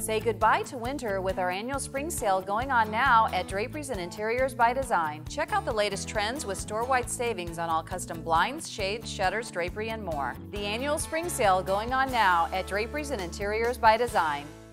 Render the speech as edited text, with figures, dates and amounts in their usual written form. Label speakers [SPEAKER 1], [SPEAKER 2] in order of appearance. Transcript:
[SPEAKER 1] Say goodbye to winter with our annual spring sale going on now at Draperies and Interiors by Design. Check out the latest trends with store-wide savings on all custom blinds, shades, shutters, drapery, and more. The annual spring sale going on now at Draperies and Interiors by Design.